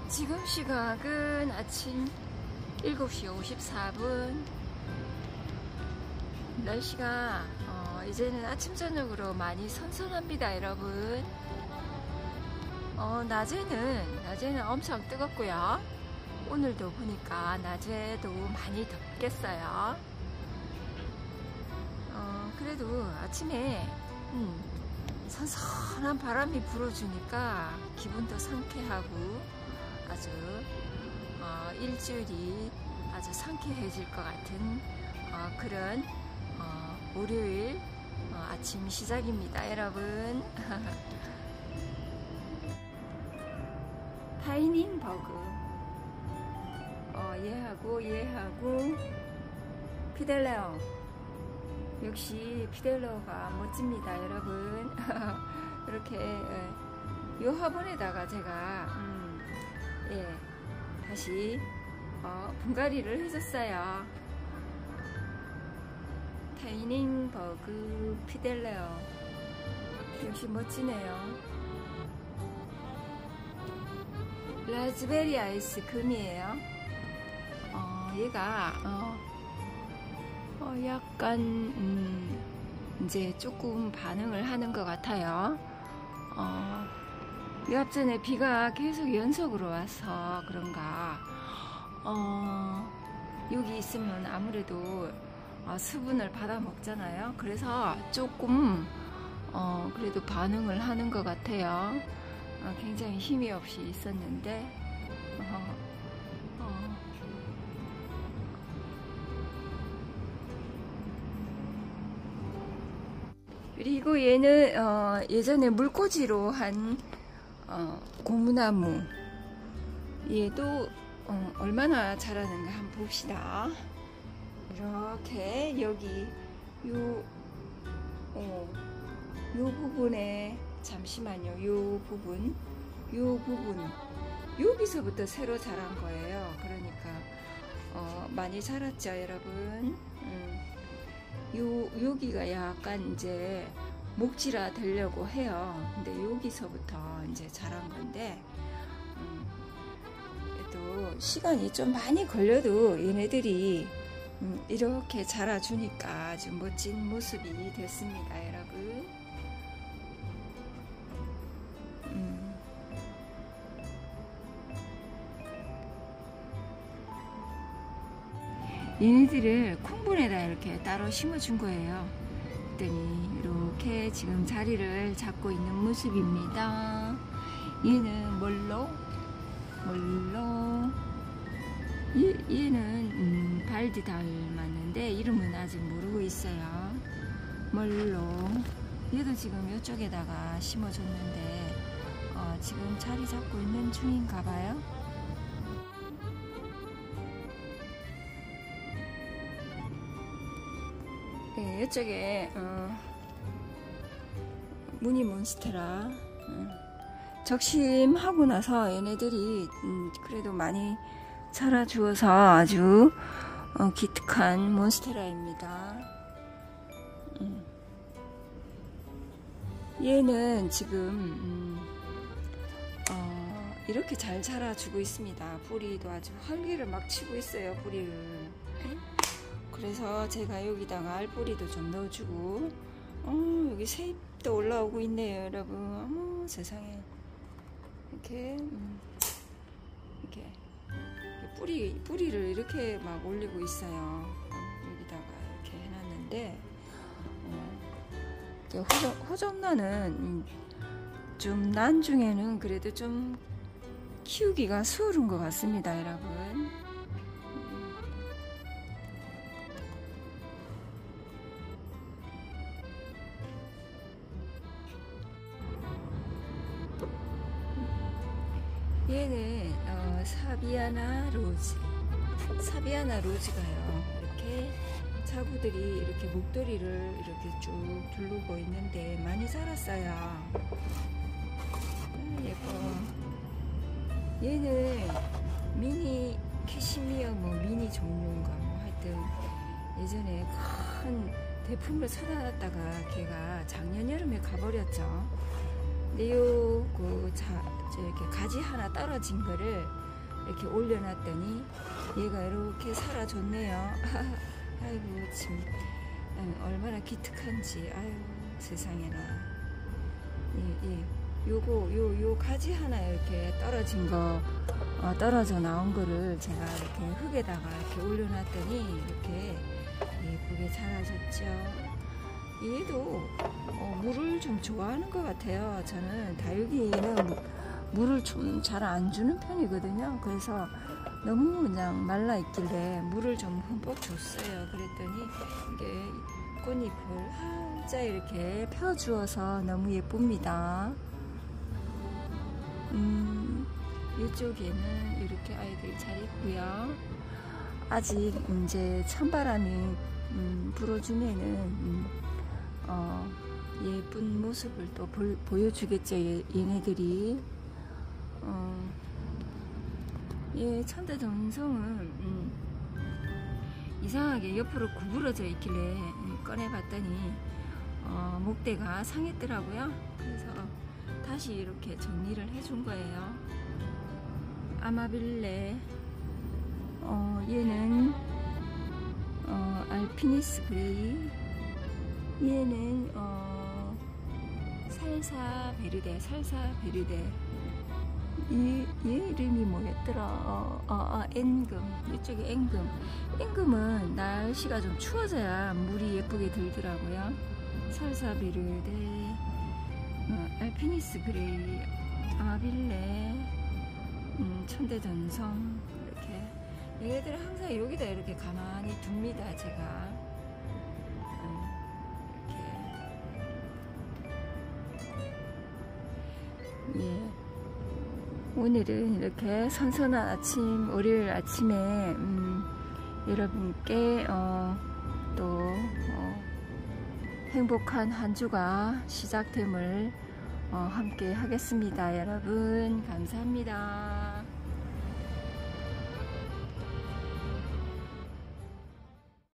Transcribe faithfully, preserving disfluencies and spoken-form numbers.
지금 시각은 아침 일곱 시 오십사 분. 날씨가 어, 이제는 아침 저녁으로 많이 선선합니다, 여러분. 어, 낮에는 낮에는 엄청 뜨겁고요. 오늘도 보니까 낮에도 많이 덥겠어요. 어, 그래도 아침에 음, 선선한 바람이 불어주니까 기분도 상쾌하고 아주 어, 일주일이 아주 상쾌해질 것 같은 어, 그런 어, 월요일 어, 아침 시작입니다, 여러분. 다이닝 버그 어, 얘하고 얘하고 피델레오, 역시 피델레오가 멋집니다, 여러분. 이렇게 요 화분에다가 제가 음, 예, 다시 어, 분갈이를 해줬어요. 다이닝 버그 피델레오 역시 멋지네요. 라즈베리 아이스크림이에요. 어, 얘가 어, 어, 약간 음, 이제 조금 반응을 하는 것 같아요. 어, 이 앞전에 비가 계속 연속으로 와서 그런가 어, 여기 있으면 아무래도 어, 수분을 받아 먹잖아요. 그래서 조금 어, 그래도 반응을 하는 것 같아요. 어, 굉장히 힘이 없이 있었는데 어, 어. 그리고 얘는 어, 예전에 물꽂이로 한 어, 고무나무, 얘도 어, 얼마나 자라는가 한번 봅시다. 이렇게 여기 요, 어, 요 부분에 잠시만요. 요 부분, 요 부분, 여기서부터 새로 자란 거예요. 그러니까 어, 많이 자랐죠, 여러분. 음. 요 여기가 약간 이제 목질화 되려고 해요. 근데 여기서부터 이제 자란 건데, 음, 또 시간이 좀 많이 걸려도 얘네들이 음, 이렇게 자라주니까 아주 멋진 모습이 됐습니다, 여러분. 음. 얘네들을 콩분에다 이렇게 따로 심어준 거예요. 그랬더니 이렇게 지금 자리를 잡고 있는 모습입니다. 얘는 멀로 멀로 얘, 얘는 음, 발디 닮았는데 이름은 아직 모르고 있어요. 멀로 얘도 지금 이쪽에다가 심어줬는데 어, 지금 자리 잡고 있는 중인가 봐요. 네, 이쪽에 어, 무늬 몬스테라 음, 적심하고 나서 얘네들이 음, 그래도 많이 자라주어서 아주 어, 기특한 몬스테라입니다. 음. 얘는 지금 음, 어, 이렇게 잘 자라주고 있습니다. 뿌리도 아주 활기를 막 치고 있어요, 뿌리를. 그래서 제가 여기다가 알뿌리도 좀 넣어주고, 어, 여기 새잎도 올라오고 있네요, 여러분. 어머, 세상에. 이렇게, 음, 이렇게, 뿌리, 뿌리를 이렇게 막 올리고 있어요. 여기다가 이렇게 해놨는데, 어, 호접, 호접란은 좀 난중에는 그래도 좀 키우기가 수월한 것 같습니다, 여러분. 얘는 어, 사비아나 로즈, 사비아나 로즈가요. 이렇게 자구들이 이렇게 목도리를 이렇게 쭉 두르고 있는데 많이 자랐어요. 아, 예뻐. 얘는 미니 캐시미어 뭐 미니 종류인가 뭐 하여튼 예전에 큰 대품을 사다 놨다가 걔가 작년 여름에 가버렸죠. 근데 요 해갖고 자, 이렇게 가지 하나 떨어진 거를 이렇게 올려놨더니 얘가 이렇게 살아줬네요. 아이고 참 얼마나 기특한지. 아유 세상에나. 예, 예. 요거 요 요 가지 하나 이렇게 떨어진 거 어, 떨어져 나온 거를 제가 이렇게 흙에다가 이렇게 올려놨더니 이렇게 예쁘게 자라졌죠. 얘도 어, 물을 좀 좋아하는 것 같아요. 저는 다육이는 무, 물을 좀 잘 안 주는 편이거든요. 그래서 너무 그냥 말라 있길래 물을 좀 흠뻑 줬어요. 그랬더니 이게 꽃잎을 활짝 이렇게 펴주어서 너무 예쁩니다. 음, 이쪽에는 이렇게 아이들이 잘 있고요. 아직 이제 찬바람이 음, 불어주면은 음, 어, 예쁜 모습을 또 보, 보여주겠죠. 얘, 얘네들이. 어, 예, 천대동성은 음, 이상하게 옆으로 구부러져 있길래 꺼내봤더니 어, 목대가 상했더라고요. 그래서 다시 이렇게 정리를 해준 거예요. 아마빌레, 어, 얘는 어, 알피니스 그레이, 얘는 어, 살사베르데, 살사베르데. 이, 얘 이름이 뭐였더라? 어, 어, 어, 앵금. 이쪽에 앵금. 앵금은 날씨가 좀 추워져야 물이 예쁘게 들더라고요. 살사베르데, 어, 알피니스 그레이, 아마빌레, 음, 천대전성. 이렇게 얘네들은 항상 여기다 이렇게 가만히 둡니다. 제가 음, 이렇게. 예. 오늘은 이렇게 선선한 아침, 월요일 아침에 음, 여러분께 어, 또 어, 행복한 한 주가 시작됨을 어, 함께 하겠습니다. 여러분 감사합니다.